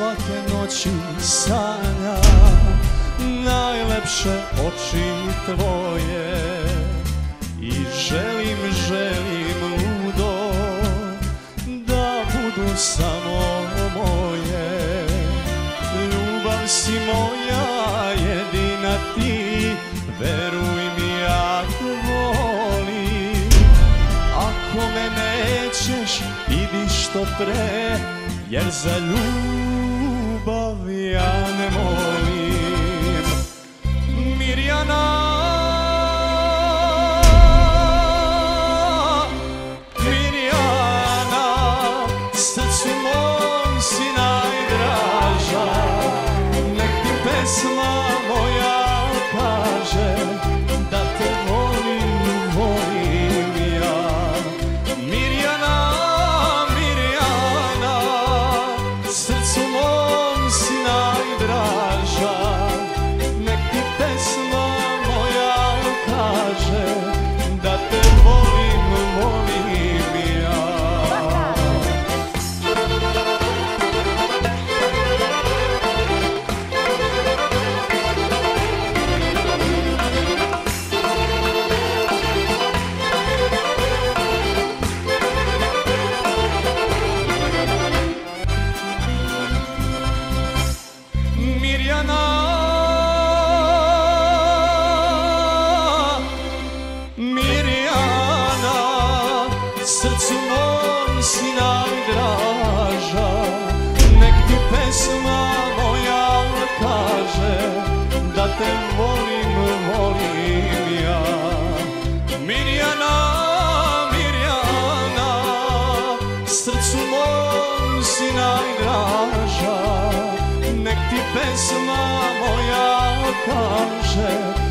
svake noći sanja najlepše oči tvoje. I želim ludo da budu samo moje. Ljubav si moja jedina ti, veruj mi ja te volim. Ako me nećeš, idi što pre, jer za ljubav ja ne molim. Mirjana, srcu mom si najdraža, nek ti pesma moja kaže da te volim, volim ja. Mirjana, Mirjana, srcu mom si najdraža, nek ti pesma moja kaže da te volim, volim ja. Mirjana, Mirjana, srcu mom si najdraža, nek ti pesma moja kaže da te volim, volim ja. Mirjana, Mirjana, srcu mom si najdraža, nek ti pesma moja kaže